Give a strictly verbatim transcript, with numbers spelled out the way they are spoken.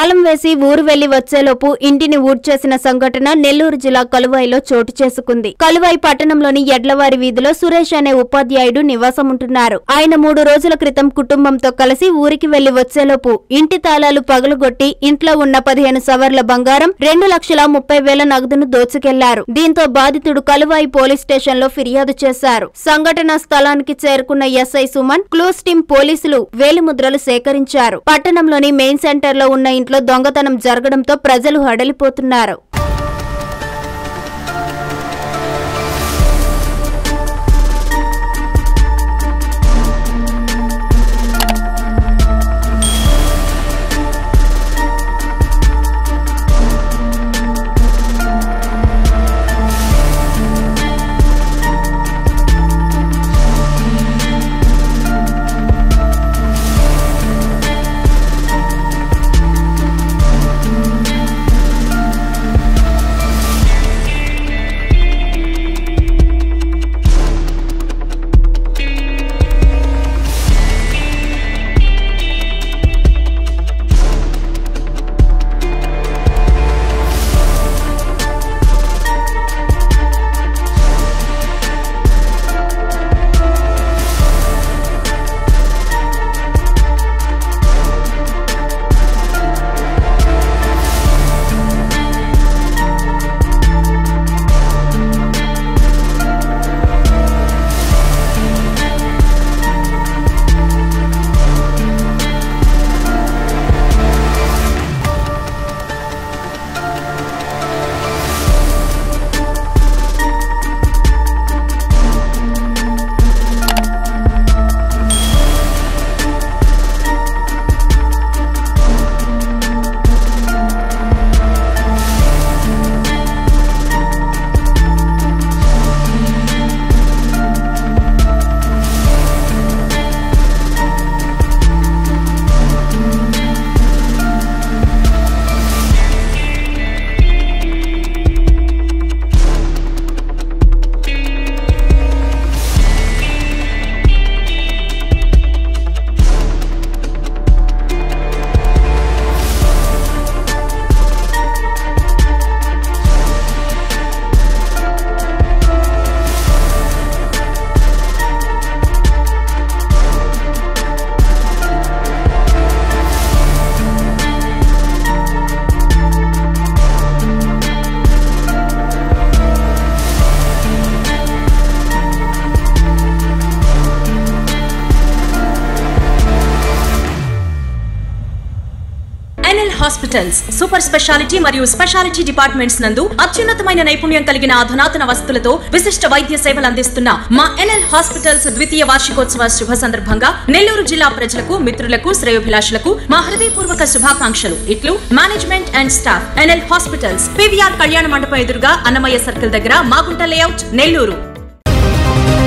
తాళం వేసి ఊరు వెళ్లి వచ్చేలోపు ఇంటిని ఊడ్చేసిన సంఘటన నెల్లూరు జిల్లా కలువాయిలో చోటు చేసుకుంది. కలువాయి పట్టణంలోని ఎడ్లవారి వీధిలో సురేష్ అనే ఉపాధ్యాయుడు నివాసముంటున్నారు. ఆయన మూడు రోజుల క్రితం కుటుంబంతో కలిసి ఊరికి వెళ్లి వచ్చేలోపు ఇంటి తాళాలు పగలగొట్టి ఇంట్లో ఉన్న పదిహేను సవర్ల బంగారం, రెండు లక్షల ముప్పై వేల నగదును దోచుకెళ్లారు. దీంతో బాధితుడు కలువాయి పోలీస్ స్టేషన్ లో ఫిర్యాదు చేశారు. సంఘటనా స్థలానికి చేరుకున్న ఎస్ఐ సుమన్, క్లూస్ టీం పోలీసులు వేలిముద్రలు సేకరించారు. పట్టణంలోని మెయిన్ సెంటర్ లో ఉన్న ఇంట్లో దొంగతనం జరగడంతో ప్రజలు హడలిపోతున్నారు. హాస్పిటల్స్ సూపర్ స్పెషాలిటీ మరియు స్పెషాలిటీ డిపార్ట్మెంట్స్ నందు అత్యున్నతమైన నైపుణ్యం కలిగిన అధునాతన వసతులతో విశిష్ట వైద్య సేవలు అందిస్తున్న మా ఎన్ఎల్ హాస్పిటల్స్ ద్వితీయ వార్షికోత్సవ శుభ సందర్భంగా నెల్లూరు జిల్లా ప్రజలకు, మిత్రులకు, శ్రేయోభిలాషులకు మా హృదయపూర్వక శుభాకాంక్షలు. ఇట్లు management and staff. NL hospitals, PVR కళ్యాణ మండపం ఎదురుగా అన్నమయ్య సర్కిల్ దగ్గర, మాగుంట లేఅవుట్, నెల్లూరు.